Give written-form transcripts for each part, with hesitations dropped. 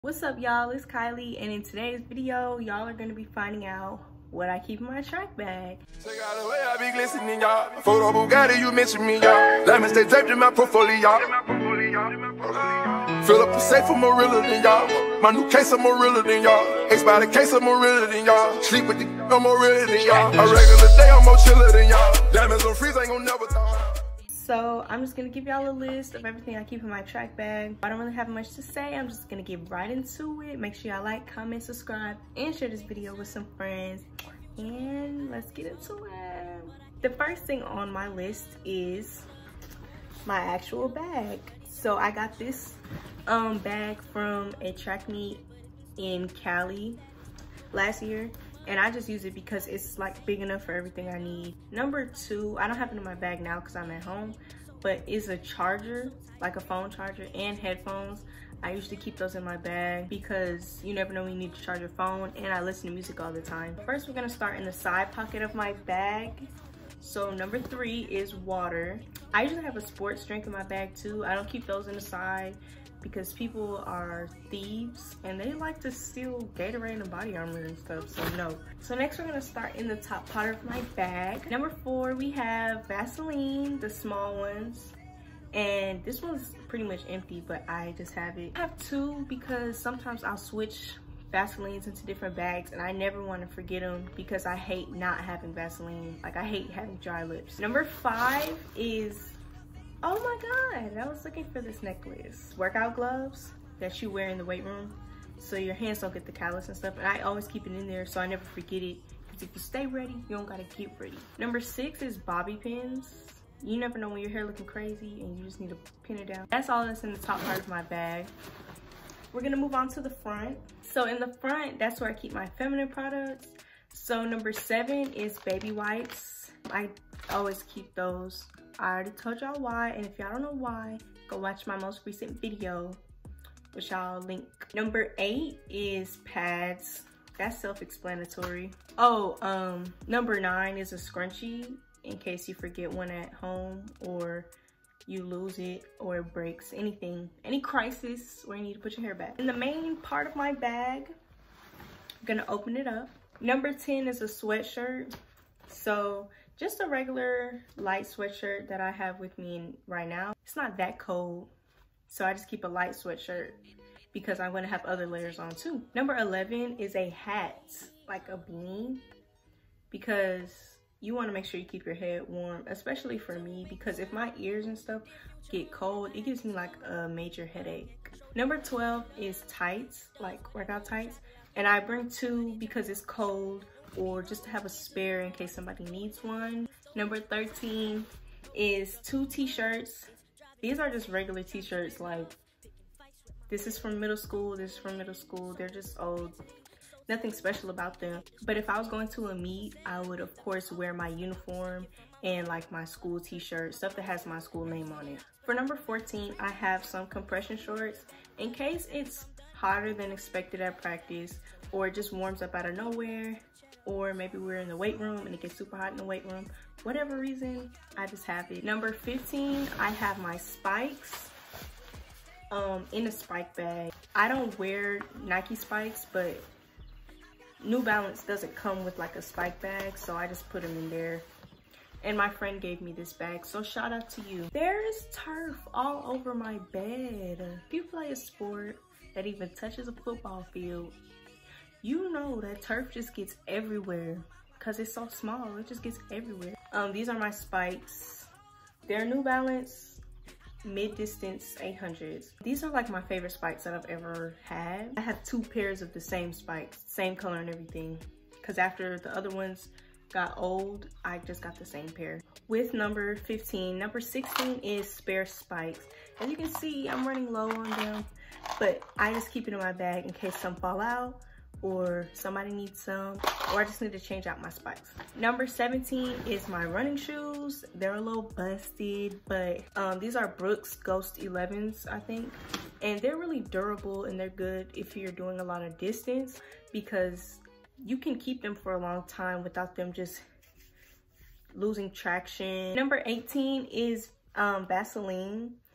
What's up, y'all? It's Kylie, and in today's video, y'all are gonna be finding out what I keep in my track bag. Check out the way I be glistening, y'all. Photo Bugatti, you mentioned me, y'all. Diamonds, they draped in my portfolio. Fill up the safe, I'm more realer than y'all. My new case, I'm more realer than y'all. Ace by the case, I'm more realer than y'all. Sleep with the I'm more realer than y'all. A regular day, I'm more chiller than y'all. Diamonds on freeze, ain't gon' never thaw. So I'm just gonna give y'all a list of everything I keep in my track bag. I don't really have much to say. I'm just gonna get right into it. Make sure y'all like, comment, subscribe, and share this video with some friends. And let's get into it. The first thing on my list is my actual bag. So I got this bag from a track meet in Cali last year. And I just use it because it's like big enough for everything I need. Number two, I don't have it in my bag now because I'm at home, but is a charger, like a phone charger and headphones. I usually keep those in my bag because you never know when you need to charge your phone, and I listen to music all the time. First, we're gonna start in the side pocket of my bag. So number three is water. I usually have a sports drink in my bag too. I don't keep those in the side because people are thieves and they like to steal Gatorade and Body Armor and stuff, so no. So next we're gonna start in the top part of my bag. Number four, we have Vaseline, the small ones. And this one's pretty much empty, but I just have it. I have two because sometimes I'll switch Vaselines into different bags and I never want to forget them because I hate not having Vaseline. Like, I hate having dry lips. Number five is, oh my God, I was looking for this necklace. Workout gloves that you wear in the weight room so your hands don't get the callus and stuff. And I always keep it in there so I never forget it. Because if you stay ready, you don't gotta get ready. Number six is bobby pins. You never know when your hair looking crazy and you just need to pin it down. That's all that's in the top part of my bag. We're gonna move on to the front. So in the front, that's where I keep my feminine products. So number seven is baby wipes. I always keep those. I already told y'all why, and if y'all don't know why, go watch my most recent video, which I'll link. Number eight is pads. That's self-explanatory. Oh, number nine is a scrunchie in case you forget one at home or you lose it or it breaks, anything, any crisis where you need to put your hair back. In the main part of my bag, I'm gonna open it up. Number 10 is a sweatshirt. So just a regular light sweatshirt that I have with me right now. It's not that cold, so I just keep a light sweatshirt because I'm gonna have other layers on too. Number 11 is a hat, like a beanie, because you wanna make sure you keep your head warm, especially for me, because if my ears and stuff get cold, it gives me like a major headache. Number 12 is tights, like workout tights. And I bring two because it's cold, or just to have a spare in case somebody needs one. Number 13 is two t-shirts. These are just regular t-shirts, like this is from middle school, this is from middle school. They're just old, nothing special about them. But if I was going to a meet, I would of course wear my uniform and like my school t-shirt, stuff that has my school name on it. For number 14, I have some compression shorts in case it's hotter than expected at practice, or it just warms up out of nowhere, or maybe we're in the weight room and it gets super hot in the weight room. Whatever reason, I just have it. Number 15, I have my spikes in a spike bag. I don't wear Nike spikes, but New Balance doesn't come with like a spike bag, so I just put them in there. And my friend gave me this bag, so shout out to you. There is turf all over my bed. If you play a sport that even touches a football field, you know that turf just gets everywhere because it's so small. It just gets everywhere. These are my spikes. They're New Balance mid-distance 800s. These are like my favorite spikes that I've ever had. I have two pairs of the same spikes, same color and everything, because after the other ones got old, I just got the same pair. With number 15, number 16 is spare spikes. As you can see, I'm running low on them, but I just keep it in my bag in case some fall out, or somebody needs some, or I just need to change out my spikes. Number 17 is my running shoes. They're a little busted, but these are Brooks Ghost 11s, I think. And they're really durable and they're good if you're doing a lot of distance because you can keep them for a long time without them just losing traction. Number 18 is Vaseline.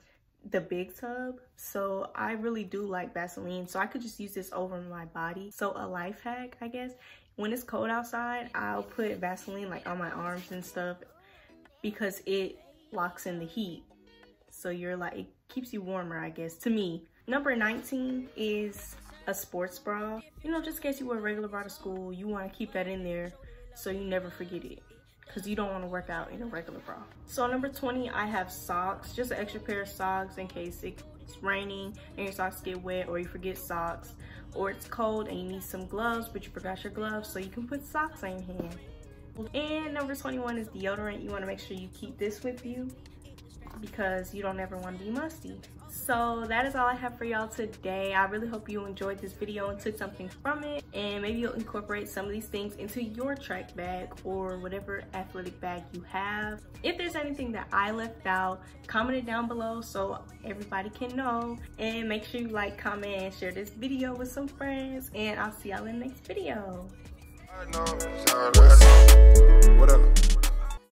the big tub, so I really do like Vaseline, so I could just use this over my body. So a life hack, I guess, when it's cold outside, I'll put Vaseline like on my arms and stuff because it locks in the heat. So you're like, it keeps you warmer, I guess, to me. Number 19 is a sports bra. You know, just in case you wear a regular bra to school, you want to keep that in there so you never forget it, because you don't want to work out in a regular bra. So number 20, I have socks, just an extra pair of socks in case it's raining and your socks get wet, or you forget socks, or it's cold and you need some gloves but you forgot your gloves, so you can put socks on your hand. And number 21 is deodorant. You want to make sure you keep this with you because you don't ever want to be musty. So that is all I have for y'all today. I really hope you enjoyed this video and took something from it, and maybe you'll incorporate some of these things into your track bag or whatever athletic bag you have. If there's anything that I left out, comment it down below so everybody can know, and make sure you like, comment, and share this video with some friends, and I'll see y'all in the next video.